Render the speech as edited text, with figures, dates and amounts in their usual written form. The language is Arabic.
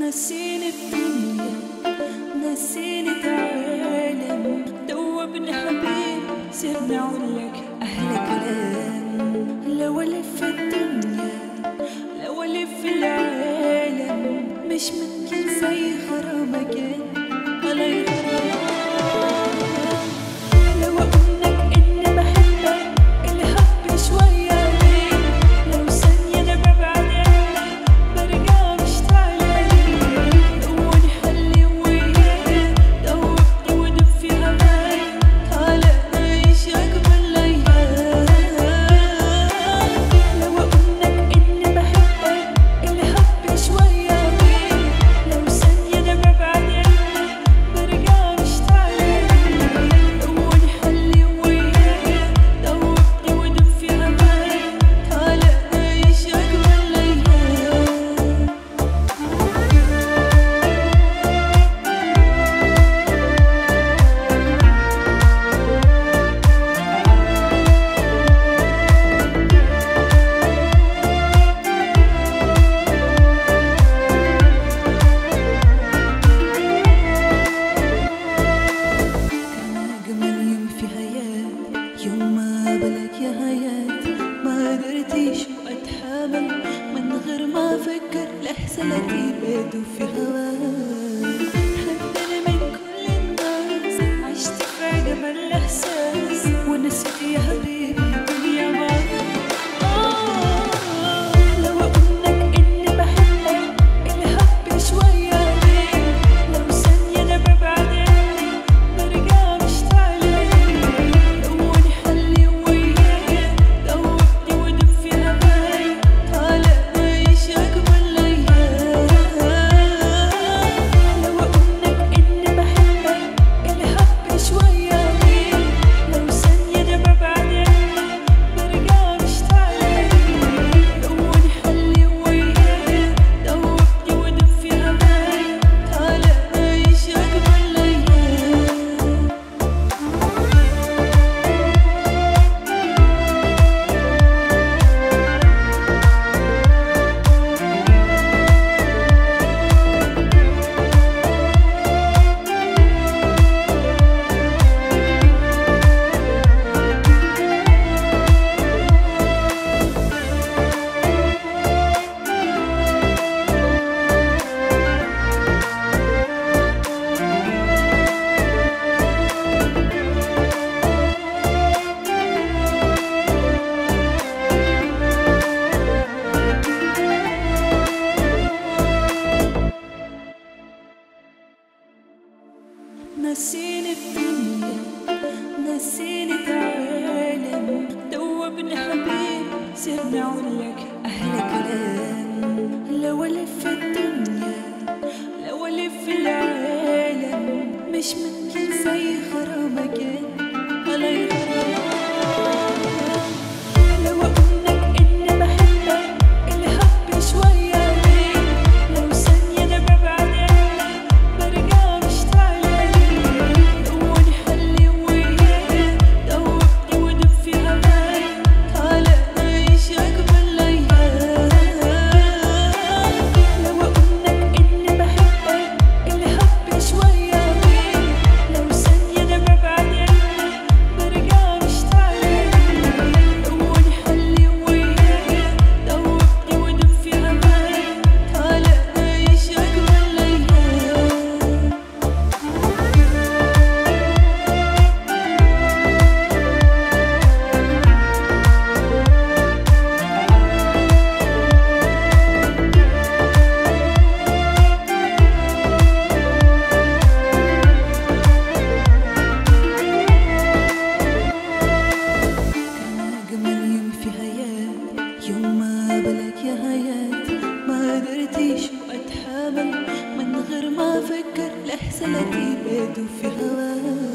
نسيني الدنيا، نسيني العالم، دوبني حبيب سيبني اقولك احلى كلام. لو الف الدنيا لو الف العالم مش ممكن زي غرامك علي غرام. لو اقولك اني بحبك الحب شوية عليك، لو ثانية انا ببعد عنك برجع مشتاق ليك. دوبني حلي وياك، دوبني ودب في هواك، تعالى نعيش اجمل ايام. لو اقولك اني بحبك الحب شوية عليك، لو ثانية انا ببعد عنك برجع مشتاق ليك. دوبني حلي وياك، دوبني ودب في هواك، تعالى نعيش اجمل ايام. كان أجمل يوم في حياتي يوم ما قابلك يا حياتي، ما قدرتش أتحمل من غير ما أفكر لحظة بدو في هواك. خدتني من كل الناس، عشت في أجمل إحساس، ونسيت يا حبيبي الدنيا معاك. لو أقولك إني بحبك الحب شوية عليك، لو ثانية أنا ببعد عنك برجع مشتاق ليك. دوبني حلي وياك، دوبني ودب في هواك، تعالى نعيش أجمل أيام. لو أقولك إني بحبك الحب شوية عليك، لو ثانية أنا ببعد عنك برجع مشتاق ليك. دوبني حلي وياك، دوبني ودب في هواك، تعالى نعيش أجمل أيام. نسيني الدنيا، نسيني العالم، دوبني حبيب سيبني اقولك احلى كلام. لو الف الدنيا لو الف العالم مش ممكن زي غرامك علي غرام. لو اقولك اني بحبك الحب شوية عليك، لو ثانية انا ببعد عنك برجع مشتاق ليك. دوبني حلي وياك، دوبني ودب في هواك، تعالى نعيش اجمل ايام. لو اقولك اني بحبك الحب شوية عليك، لو ثانية انا ببعد عنك برجع مشتاق ليك. دوبني حلي وياك، دوبني ودب في هواك، تعالى نعيش اجمل ايام. كان أجمل يوم في حياتي يوم ما قابلك يا حياتي، ما قدرتش أتحمل من غير ما أفكر لحظة بدو في هواك.